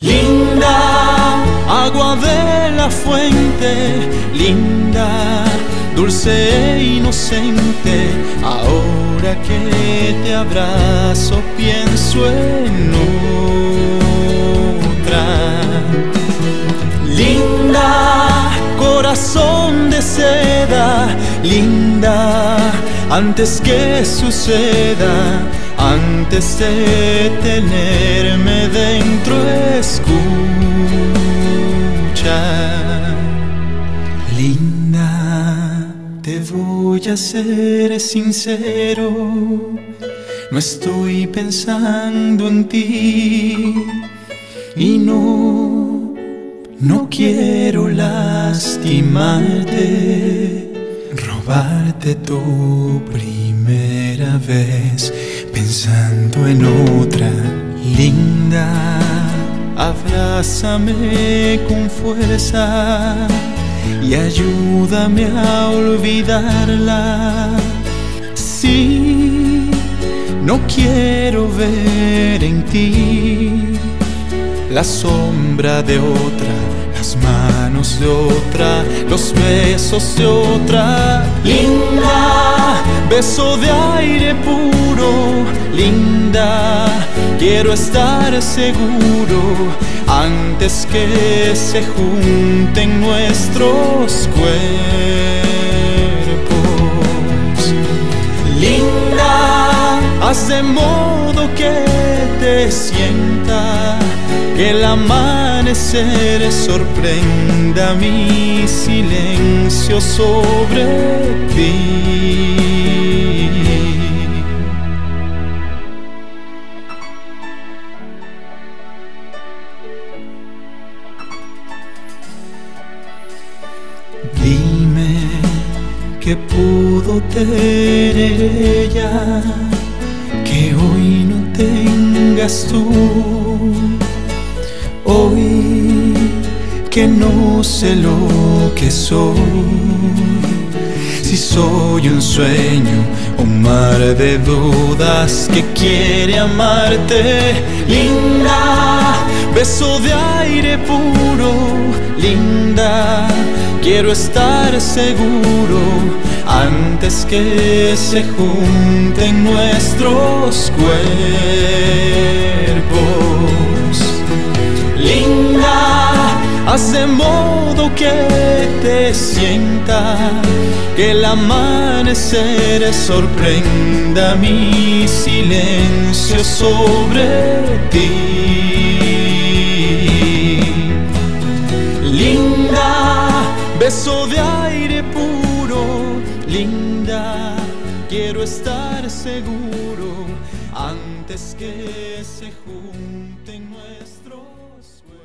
Linda, agua de la fuente, linda, dulce e inocente. Ahora que te abrazo pienso en otra. Linda, corazón de seda, linda, antes que suceda, antes de tenerme dentro, escucha. Linda, te voy a ser sincero, no estoy pensando en ti y no quiero lastimarte, robarte tu primera vez pensando en otra. Linda, abrázame con fuerza y ayúdame a olvidarla. Sí, no quiero ver en ti la sombra de otra, las manos de otra, los besos de otra. Linda, beso de aire puro, linda, quiero estar seguro antes que se junten nuestros cuerpos. Linda, haz de modo que te sienta, que el amanecer sorprenda mi silencio sobre ti. Dime qué pudo tener ella que hoy no tengas tú. Hoy que no sé lo que soy, si soy un sueño, un mar de dudas que quiere amarte. Linda, beso de aire puro, linda, quiero estar seguro antes que se junten nuestros cuerpos. Linda, haz de modo que te sienta, que el amanecer sorprenda mi silencio sobre ti. Linda, beso de aire puro, linda, quiero estar seguro antes que se junten nuestros cuerpos.